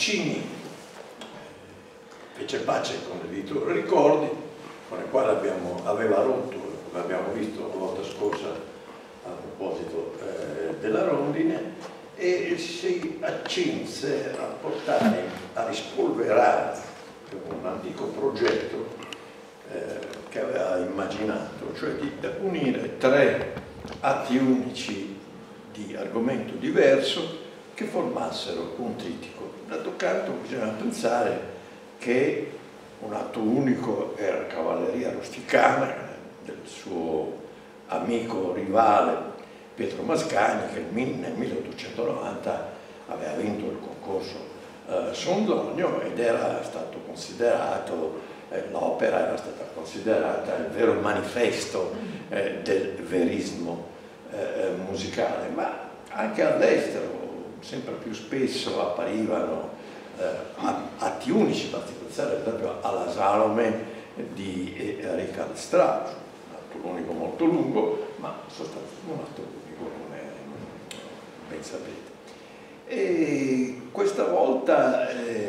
Puccini fece pace con l'editore Ricordi, con il quale aveva rotto, come abbiamo visto la volta scorsa a proposito della Rondine, e si accinse a portare, a rispolverare un antico progetto che aveva immaginato, cioè di unire 3 atti unici di argomento diverso che formassero un trittico. D'altro canto bisogna pensare che un atto unico era Cavalleria rusticana del suo amico rivale Pietro Mascagni, che nel 1890 aveva vinto il concorso Sondonio ed era stato considerato, l'opera era stata considerata il vero manifesto del verismo musicale, ma anche all'estero sempre più spesso apparivano atti unici, basti pensare ad esempio alla Salome di Richard Strauss, un atto unico molto lungo, ma sostanzialmente un atto unico, come ben sapete. E questa volta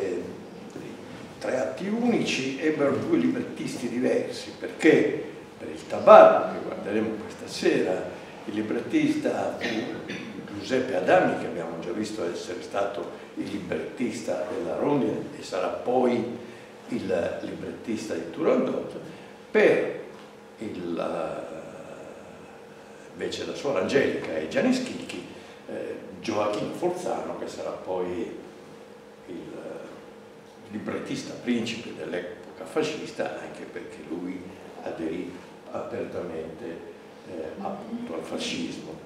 3 atti unici ebbero 2 librettisti diversi, perché per il Tabarro, che guarderemo questa sera, il librettista fu Giuseppe Adami, che abbiamo già visto essere stato il librettista della Rondine e sarà poi il librettista di Turandot, per invece la suora Angelica e Gianni Schicchi, Gioachino Forzano, che sarà poi il librettista principe dell'epoca fascista, anche perché lui aderì apertamente appunto al fascismo.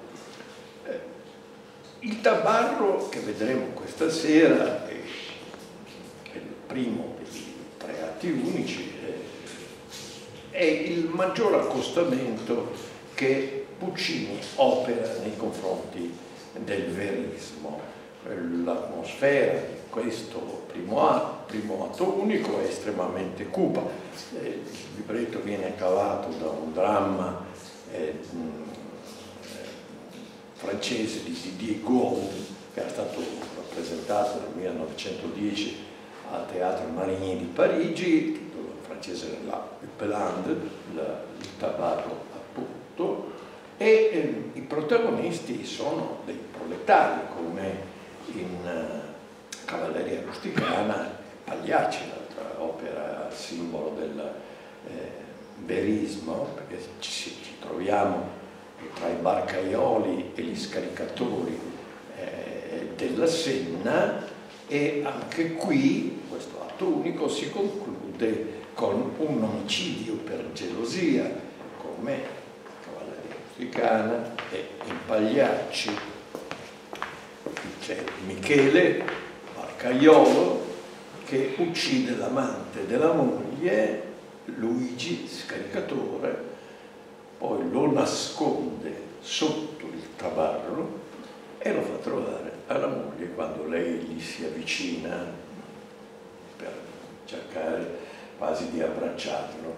Il Tabarro, che vedremo questa sera, è il primo dei 3 atti unici, è il maggior accostamento che Puccini opera nei confronti del verismo. L'atmosfera di questo primo atto unico è estremamente cupa. Il libretto viene cavato da un dramma francese di Didier Gauld, che era stato rappresentato nel 1910 al Teatro Marigny di Parigi, il titolo francese era Le Pelande, il Tabarro appunto, e i protagonisti sono dei proletari, come in Cavalleria rusticana, Pagliacci, l'altra opera simbolo del verismo, perché ci troviamo tra i barcaioli e gli scaricatori della Senna, e anche qui questo atto unico si conclude con un omicidio per gelosia, come Cavalleria rusticana e in Pagliacci. C'è Michele, barcaiolo, che uccide l'amante della moglie, Luigi, scaricatore, poi lo nasconde sotto il tabarro e lo fa trovare alla moglie quando lei gli si avvicina per cercare quasi di abbracciarlo.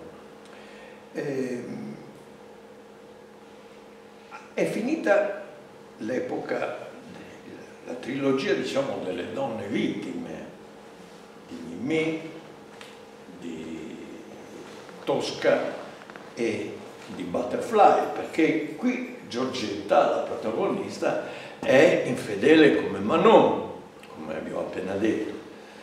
È finita l'epoca, la trilogia, diciamo, delle donne vittime, di Mimì, di Tosca e di Butterfly, perché qui Giorgetta, la protagonista, è infedele come Manon, come abbiamo appena detto.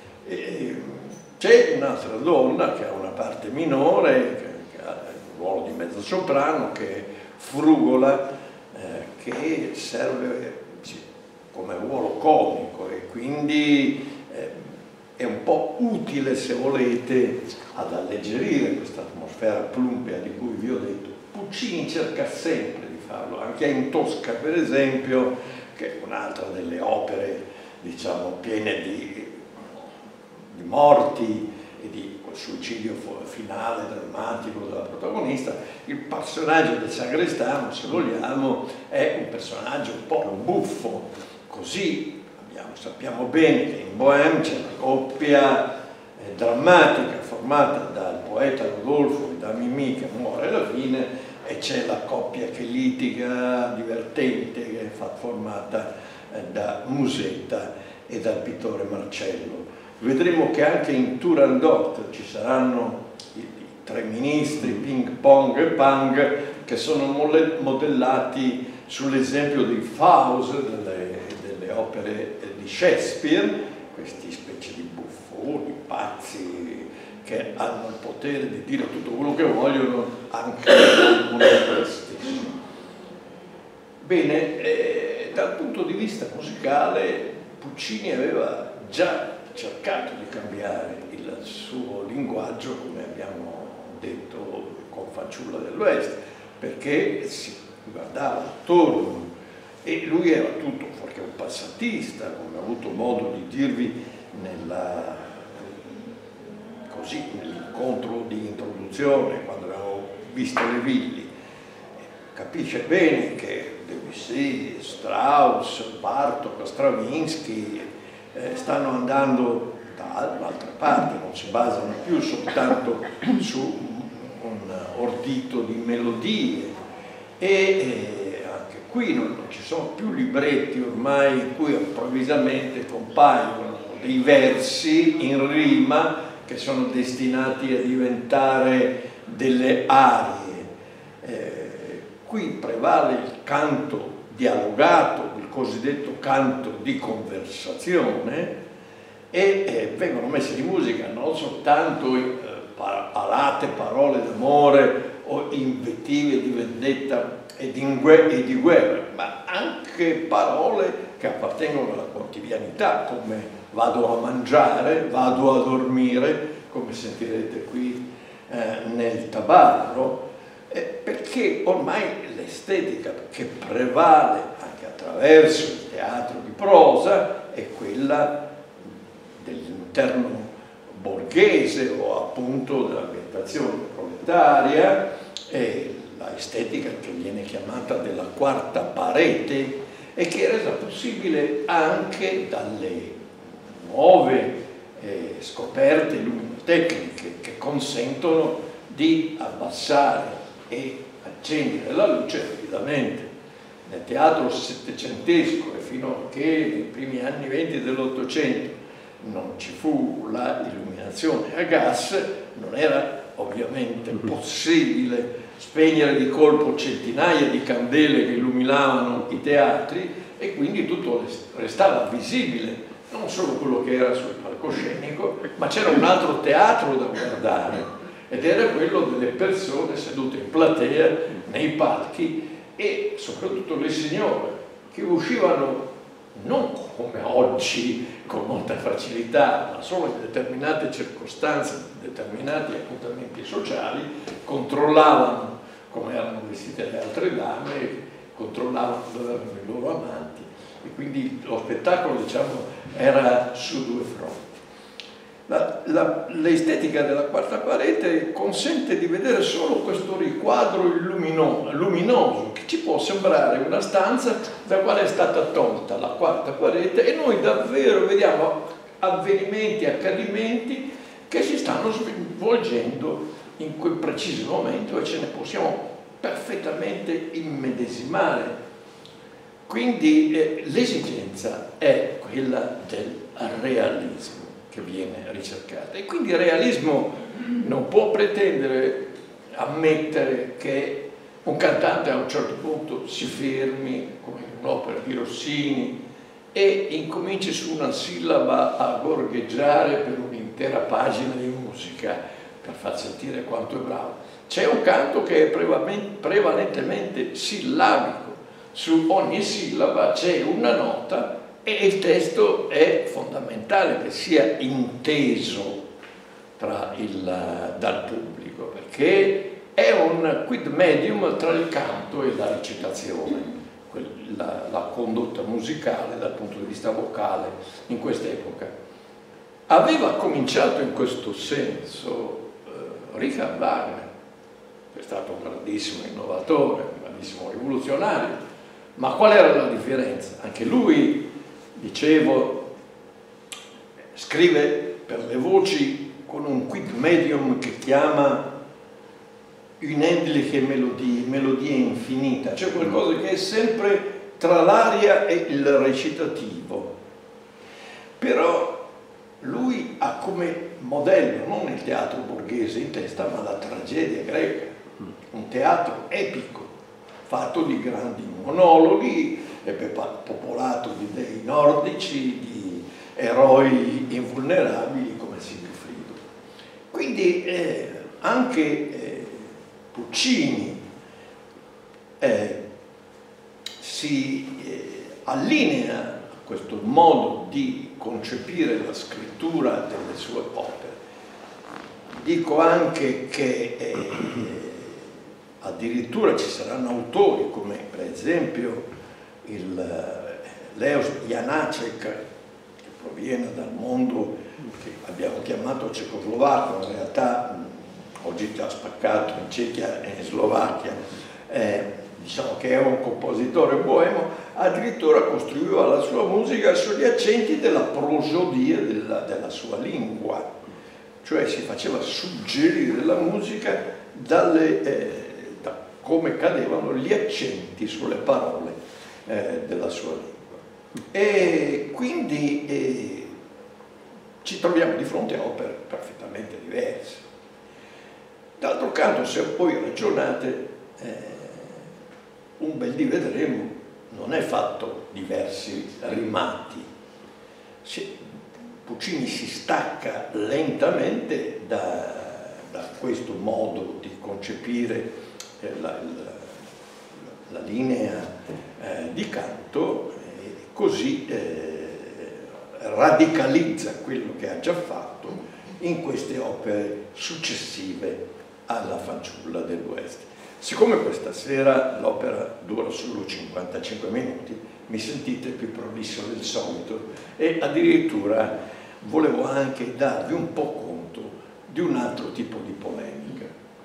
C'è un'altra donna che ha una parte minore, che ha il ruolo di mezzosoprano, che è Frugola, che serve come ruolo comico e quindi è un po' utile, se volete, ad alleggerire questa atmosfera plumbea di cui vi ho detto. Puccini cerca sempre di farlo, anche in Tosca per esempio, che è un'altra delle opere, diciamo, piene di morti e di suicidio finale drammatico della protagonista. Il personaggio del sagrestano, se vogliamo, è un personaggio un po' buffo, così sappiamo bene che in Bohème c'è una coppia drammatica formata dal poeta Rodolfo e da Mimì, che muore alla fine, e c'è la coppia che litiga, divertente, che è formata da Musetta e dal pittore Marcello. vedremo che anche in Turandot ci saranno i tre ministri, Ping Pong e Pang, che sono modellati sull'esempio di Faust, delle opere di Shakespeare, questi specie di buffoni, pazzi, che hanno il potere di dire tutto quello che vogliono anche al mondo stesso. Bene, dal punto di vista musicale Puccini aveva già cercato di cambiare il suo linguaggio, come abbiamo detto con Fanciulla dell'Ouest, perché si guardava attorno e lui era tutto fuorché un passatista, come ho avuto modo di dirvi nell'incontro di introduzione, quando abbiamo visto le ville. Capisce bene che Debussy, Strauss, Bartók, Stravinsky stanno andando da un'altra parte, non si basano più soltanto su un ordito di melodie e anche qui non ci sono più libretti ormai in cui improvvisamente compaiono dei versi in rima che sono destinati a diventare delle arie. Qui prevale il canto dialogato, il cosiddetto canto di conversazione, e vengono messe in musica non soltanto alate parole d'amore o invettive di vendetta e di guerra, ma anche parole che appartengono alla quotidianità, come vado a mangiare, vado a dormire, come sentirete qui nel Tabarro, perché ormai l'estetica che prevale anche attraverso il teatro di prosa è quella dell'interno borghese o appunto dell'ambientazione proletaria, e la estetica che viene chiamata della quarta parete e che è resa possibile anche dalle nuove scoperte luminoteccniche che consentono di abbassare e accendere la luce rapidamente. Nel teatro settecentesco e fino a che nei primi anni 20 dell'Ottocento non ci fu la illuminazione a gas, non era ovviamente possibile spegnere di colpo centinaia di candele che illuminavano i teatri, e quindi tutto restava visibile, non solo quello che era sul palcoscenico, ma c'era un altro teatro da guardare, ed era quello delle persone sedute in platea, nei palchi, e soprattutto le signore, che uscivano non come oggi con molta facilità, ma solo in determinate circostanze, in determinati appuntamenti sociali, controllavano come erano vestite le altre dame, controllavano dove erano i loro amanti, e quindi lo spettacolo, diciamo, era su due fronti. L'estetica della quarta parete consente di vedere solo questo riquadro luminoso, che ci può sembrare una stanza da quale è stata tolta la quarta parete, e noi davvero vediamo avvenimenti, accadimenti che si stanno svolgendo in quel preciso momento, e ce ne possiamo perfettamente immedesimare. Quindi l'esigenza è quella del realismo che viene ricercata, e quindi il realismo non può pretendere, ammettere che un cantante a un certo punto si fermi, come in un'opera di Rossini, e incominci su una sillaba a gorgheggiare per un'intera pagina di musica per far sentire quanto è bravo. C'è un canto che è prevalentemente sillabico, su ogni sillaba c'è una nota, e il testo è fondamentale che sia inteso dal pubblico, perché è un quid medium tra il canto e la recitazione, la condotta musicale dal punto di vista vocale in quest'epoca. Aveva cominciato in questo senso Richard Wagner, che è stato un grandissimo innovatore, un grandissimo rivoluzionario, ma qual era la differenza? Anche lui, dicevo, scrive per le voci con un quid medium che chiama unendliche melodie, melodie infinita, cioè qualcosa che è sempre tra l'aria e il recitativo. Però lui come modello non il teatro borghese in testa, ma la tragedia greca, un teatro epico, fatto di grandi monologhi, popolato di dei nordici, di eroi invulnerabili come Sigfrido. Quindi anche Puccini si allinea a questo modo di concepire la scrittura delle sue opere. Dico anche che addirittura ci saranno autori come per esempio Leos Janáček, che proviene dal mondo che abbiamo chiamato cecoslovacco, in realtà oggi già spaccato in Cechia e in Slovacchia, diciamo che è un compositore boemo, addirittura costruiva la sua musica sugli accenti della prosodia della sua lingua, cioè si faceva suggerire la musica da come cadevano gli accenti sulle parole della sua lingua. E quindi ci troviamo di fronte a opere perfettamente diverse. D'altro canto, se poi ragionate, un bel di vedremo non è fatto di versi rimati. Puccini si stacca lentamente da questo modo di concepire la linea di canto, e così radicalizza quello che ha già fatto in queste opere successive alla Fanciulla dell'Ouest. Siccome questa sera l'opera dura solo 55 minuti, mi sentite più prolisso del solito e addirittura volevo anche darvi un po' conto di un altro tipo di polemica.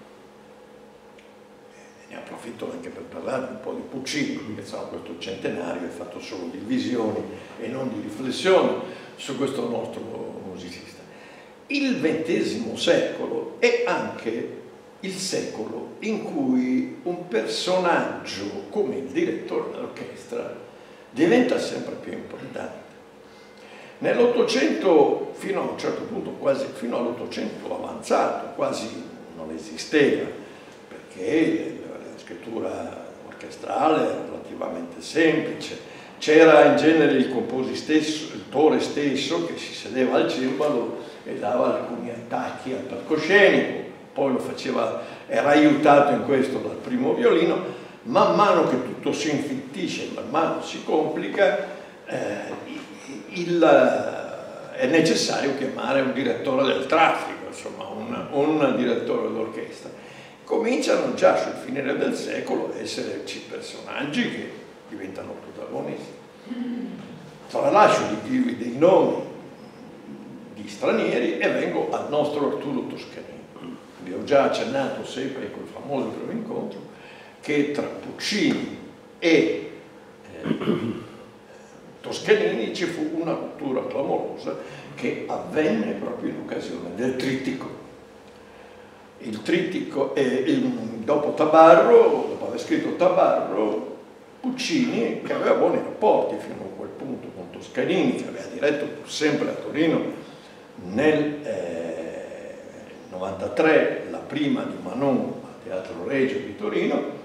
Ne approfitto anche per parlare un po' di Puccini, perché questo centenario è fatto solo di visioni e non di riflessioni su questo nostro musicista. Il XX secolo è anche il secolo in cui un personaggio come il direttore d'orchestra diventa sempre più importante. Nell'Ottocento, fino a un certo punto, quasi fino all'Ottocento avanzato, quasi non esisteva, perché la scrittura orchestrale era relativamente semplice. C'era in genere il compositore stesso che si sedeva al cembalo e dava alcuni attacchi al palcoscenico, poi lo faceva, era aiutato in questo dal primo violino. Man mano che tutto si infittisce, man mano si complica, è necessario chiamare un direttore del traffico, insomma un direttore d'orchestra. Cominciano già sul finire del secolo ad esserci personaggi che diventano protagonisti. Tralascio di dirvi dei nomi di stranieri e vengo al nostro Arturo Toscanini. Vi ho già accennato sempre in quel famoso primo incontro che tra Puccini e Toscanini ci fu una rottura clamorosa che avvenne proprio in occasione del trittico. Il trittico, dopo Tabarro, dopo aver scritto Tabarro, Puccini, che aveva buoni rapporti fino a quel punto con Toscanini, che aveva diretto pur sempre a Torino nel 93 la prima di Manon al Teatro Regio di Torino,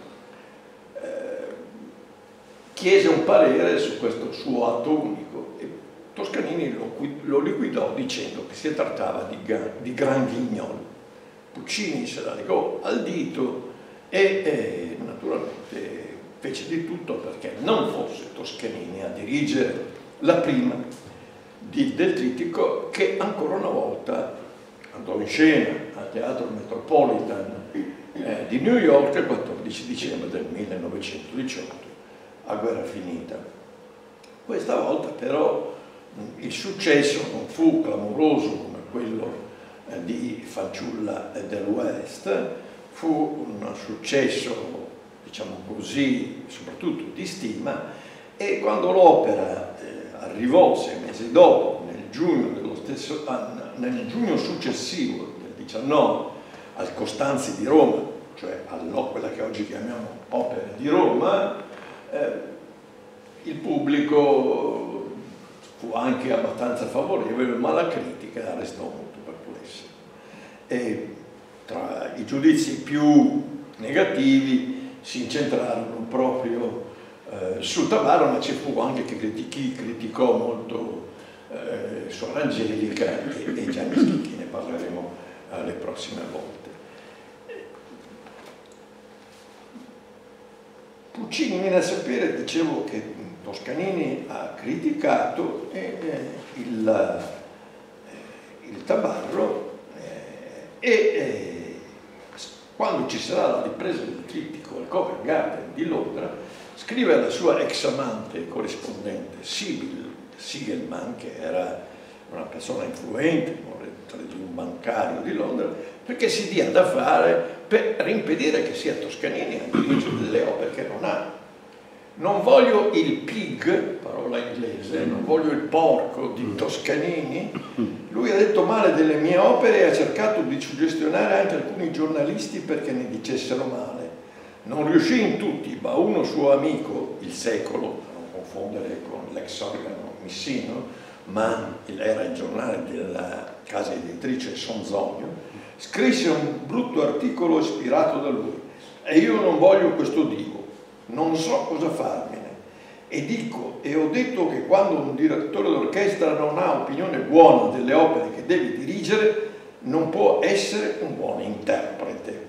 chiese un parere su questo suo atto unico e Toscanini lo liquidò dicendo che si trattava di gran ghignol. Puccini se la legò al dito e naturalmente fece di tutto perché non fosse Toscanini a dirigere la prima del trittico, che ancora una volta andò in scena al Teatro Metropolitan di New York il 14 dicembre del 1918. A guerra finita. Questa volta però il successo non fu clamoroso come quello di Fanciulla dell'Ouest, fu un successo, diciamo così, soprattutto di stima, e quando l'opera arrivò 6 mesi dopo, nel giugno successivo del 19 al Costanzi di Roma, cioè quella che oggi chiamiamo Opera di Roma, il pubblico fu anche abbastanza favorevole, ma la critica restò molto volesse. E tra i giudizi più negativi si incentrarono proprio sul Tabarro, ma ci fu anche chi criticò molto Suor Angelica e Gianni Schicchi, ne parleremo le prossime volte. Puccini viene a sapere, dicevo, che Toscanini ha criticato il Tabarro quando ci sarà la ripresa del trittico al Covent Garden di Londra, scrive alla sua ex amante corrispondente Sibyl Siegelman, che era una persona influente, un bancario di Londra, perché si dia da fare per impedire che sia Toscanini a dirigere delle opere che non ha. Non voglio il pig, parola inglese, non voglio il porco di Toscanini. Lui ha detto male delle mie opere e ha cercato di suggestionare anche alcuni giornalisti perché ne dicessero male. Non riuscì in tutti, ma uno suo amico, Il Secolo, da non confondere con l'ex organo Missino, ma era il giornale della casa editrice Sonzogno, scrisse un brutto articolo ispirato da lui. E io non voglio questo divo, non so cosa farmene. E ho detto che quando un direttore d'orchestra non ha opinione buona delle opere che deve dirigere, non può essere un buon interprete.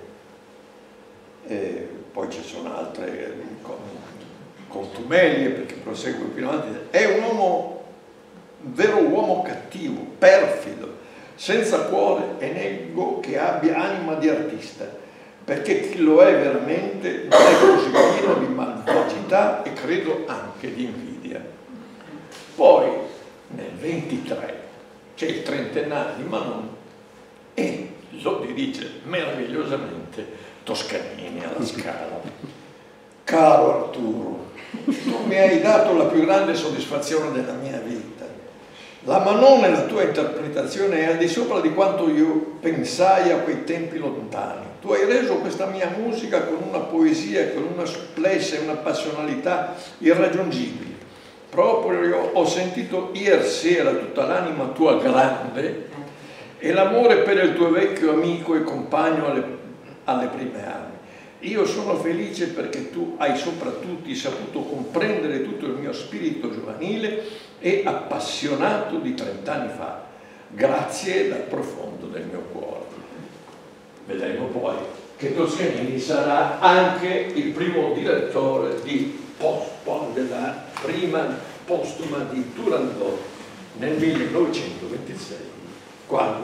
Poi ci sono altre contumelie, perché prosegue più avanti. È un uomo, un vero uomo cattivo, perfido, senza cuore, e nego che abbia anima di artista, perché chi lo è veramente non è così pieno di malvagità e credo anche di invidia. Poi nel 23 c'è il trentennale di Manon e lo dirige meravigliosamente Toscanini alla Scala. Caro Arturo, tu mi hai dato la più grande soddisfazione della mia vita. La Manon e la tua interpretazione è al di sopra di quanto io pensai a quei tempi lontani. Tu hai reso questa mia musica con una poesia, con una supplessa e una passionalità irraggiungibili. Proprio ho sentito ieri sera tutta l'anima tua grande e l'amore per il tuo vecchio amico e compagno alle prime armi. Io sono felice perché tu hai soprattutto saputo comprendere tutto il mio spirito giovanile e appassionato di 30 anni fa. Grazie dal profondo del mio cuore. Vedremo poi che Toscanini sarà anche il primo direttore della prima postuma di Turandot nel 1926, quando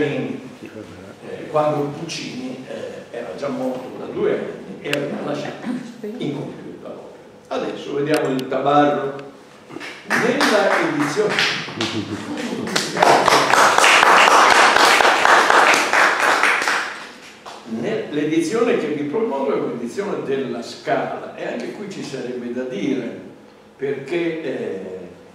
Puccini era già morto da 2 anni e aveva lasciato incompiuta l'opera. Adesso vediamo il Tabarro nella edizione. L'edizione che vi propongo è un'edizione della Scala e anche qui ci sarebbe da dire, perché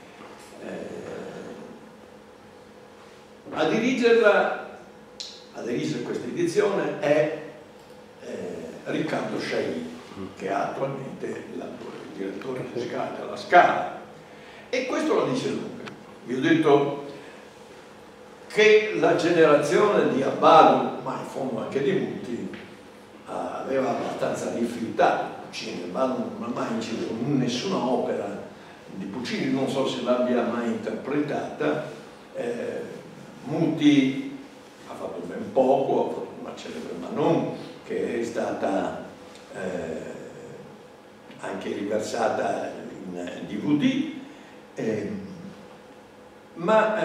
a dirigere questa edizione è Riccardo Sciai, che è attualmente il direttore musicale della Scala, e questo la dice lunga. Vi ho detto che la generazione di Abbado, ma in fondo anche di Muti, aveva abbastanza rifiutato Puccini. Abbado non ha mai inciso in nessuna opera di Puccini, non so se l'abbia mai interpretata. Muti ha fatto ben poco, ha fatto una celebre Manon che è stata anche riversata in DVD, ma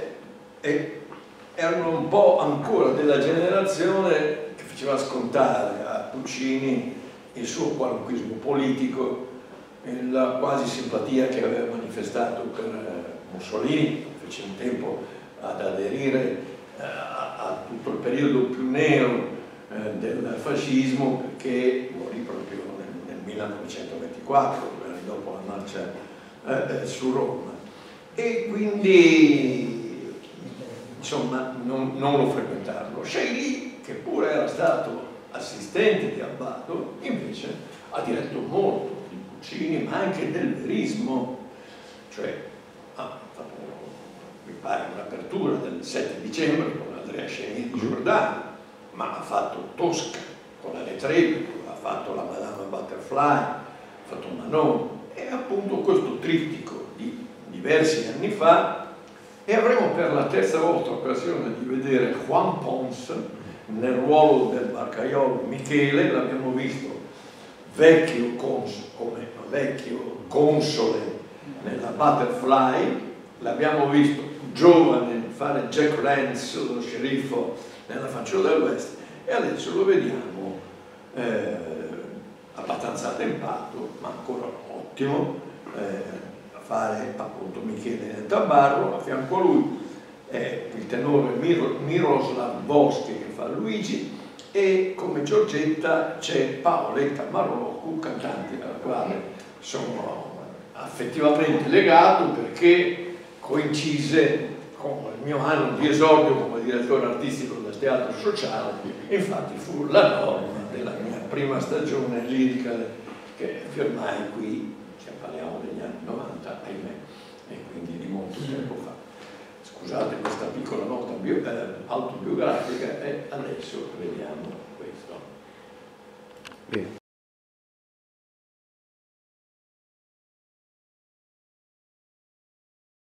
erano un po' ancora della generazione che faceva scontare a Puccini il suo qualunquismo politico, la quasi simpatia che aveva manifestato per Mussolini, fece in tempo ad aderire a tutto il periodo più nero del fascismo, perché morì proprio nel 1924, dopo la marcia su Roma, e quindi insomma non lo frequentarono. Sciai, che pure era stato assistente di Abbado, invece ha diretto molto di Puccini, ma anche del verismo, cioè ha fatto, mi pare, un'apertura del 7 dicembre con la Andrea Chenier di Giordano, ma ha fatto Tosca con la Letrebico, ha fatto la Madame Butterfly, ha fatto Manon, e appunto questo trittico di diversi anni fa, e avremo per la terza volta occasione di vedere Juan Pons nel ruolo del barcaiolo Michele. L'abbiamo visto vecchio console nella Butterfly, l'abbiamo visto giovane fare Jack Rance, lo sceriffo nella Fanciulla del West, e adesso lo vediamo abbastanza attempato, ma ancora ottimo, a fare appunto Michele nel Tabarro. A fianco a lui il tenore Miroslav Boschi che fa Luigi, e come Giorgetta c'è Paoletta Marocco, cantante alla quale sono affettivamente legato perché coincise con il mio anno di esordio come direttore artistico del Teatro Sociale. Infatti fu la norma della mia prima stagione lirica che firmai qui, parliamo degli anni 90, ahimè, e quindi di molto tempo fa. Scusate questa piccola nota autobiografica, e adesso vediamo questo.